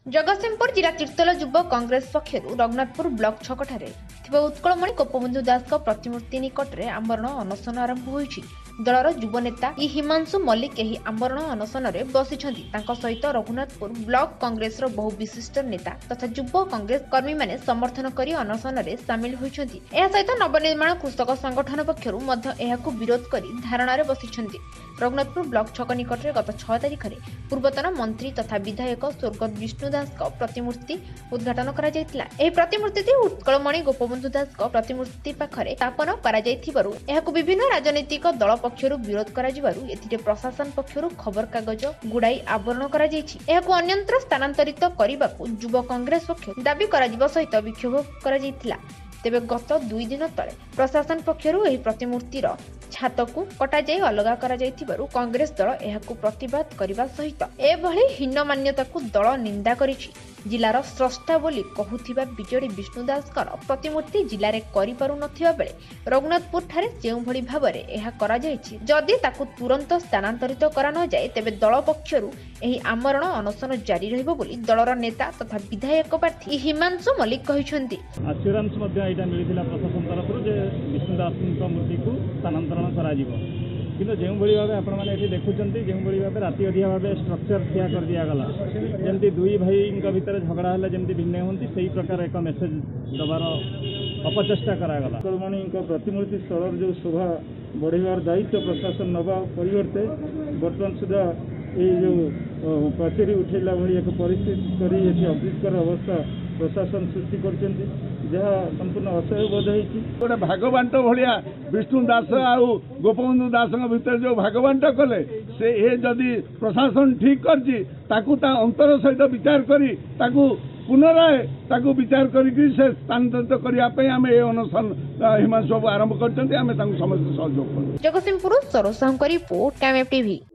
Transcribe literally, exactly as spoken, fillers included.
जगतसिंहपुर जिला तीर्तोल युव कांग्रेस पक्षर रघुनाथपुर ब्लॉक छकठारे उत्कलमणि गोपबंधु दास प्रतिमूर्ति निकट में आमरण अनशन आरंभ होईछि। दलर युव नेता इ हिमांशु मल्लिक एही आमरण अनशन में बसिछन्ति। तांको सहित रघुनाथपुर ब्लॉक कांग्रेस रो बहु विशिष्ट नेता तथा युव कांग्रेस कर्मी माने समर्थन करी अनशन में सामिल होइछन्ति। एहा सहित नवनिर्माण कृषक संगठन पक्षर मध्य एहाकु विरोध करी धारणा रे बसिछन्ति। रघुनाथपुर ब्लॉक छक निकट में गत छह तारिख में पूर्वतन मंत्री तथा विधायक स्वर्गत विष्णु दास प्रतिमूर्ति उद्घाटन करा जायतिला। एही प्रतिमूर्ति उत्कलमणि गोपबंधु दास प्रतिमूर्ति पाखरे स्थापन करा जायथिबारु एहाकु विभिन्न राजनीतिक दल पक्षरु विरोध करा जिबारु एथिरे प्रशासन पक्षरु खबर कागज गुड़ाई आवरण करा जायछि। एहाकु अन्यत्र स्थानांतरित करिबाकु युव कांग्रेस पक्ष दाबी करा जिबा सहित विक्षोभ करा जायतिला। तेबे गत दुई दिन तले प्रशासन पक्षरु एही प्रतिमूर्तिर छातकु कटा जाय अलगा करा जायथिबारु कांग्रेस दल एहाकु प्रतिवाद करिबा सहित एभली हीन मान्यताकु दल निंदा करिछि। जिलार स्रष्टा बोली कहूथिबा बिजेडी विष्णु दासकर प्रतिमूर्ति जिले में करि पारु नथिबा बेले रघुनाथपुर ठारे जेउ भली भाबरे एहा करा जायछि। जदि ताकु तुरंत स्थानांतरित करा न जाय तेबे दल पक्षरु एही आमरण अनशन जारी रहइबो बोली दलर नेता तथा विधायक प्रार्थी हिमांशु मल्लिक कहिसंती। आश्योरेंस मध्ये एटा मिलिथिला प्रशासन तरफरु जे विष्णु दासଙ୍କ मूर्तिକୁ ସ୍ଥାନାନ୍ତରଣ କରାଯିବ। କିନ୍ତୁ ଯେଉଁଭଳି ଭାବେ ଆପଣମାନେ ଏଠି ଦେଖୁଛନ୍ତି ଯେଉଁଭଳି ଭାବେ ରାତି ଅଧିଆ ଭାବେ ଷ୍ଟ୍ରକ୍ଚର ଠିଆ କରିଦିଆଗଲା ଯେମିତି ଦୁଇ ଭାଇଙ୍କ ଭିତରେ ଝଗଡ଼ା ହେଲେ ଯେମିତି ଭିନ୍ନ ହୁଅନ୍ତି ସେହି ପ୍ରକାର ଏକ ମେସେଜ ଦେବାର ଅପଚେଷ୍ଟା କରାଗଲା। କଳମଣିଙ୍କ ପ୍ରତିମୂର୍ତ୍ତି ସ୍ଥଳର ଯେଉଁ ଶୋଭା ବଢ଼େଇବାର ଦାୟିତ୍ୱ ପ୍ରଶାସନ ନେବା ପରିବର୍ତ୍ତେ ବର୍ତ୍ତମାନ ସୁଦ୍ଧା ଏଇ ଯେଉଁ ପାଚେରୀ ଉଠେଇଲା ଭଳି ଏକ ପରିସ୍ଥିତି କରି ଏଠି ଅପ୍ରୀତିକର ଅବସ୍ଥା प्रशासन सृष्टि करछन्ति जहा संपूर्ण असह्य बोध होईछि। गोटे भागबांट भलिया विष्णु दास आउ गोपबंधु दास भीतर जो भागबांट कले से ए जदि प्रशासन ठीक करछि ताकू ता अंतर सहित विचार करी ताकू पुनराय ताकू विचार करी से स्थानांतरित करिया पे आमे ए अनशन हिमांशु आरंभ करछन्ति। आमे ताकू समस्त सहयोग करू। Jagatsinghpur Saroj Sahu report Kamyab TV.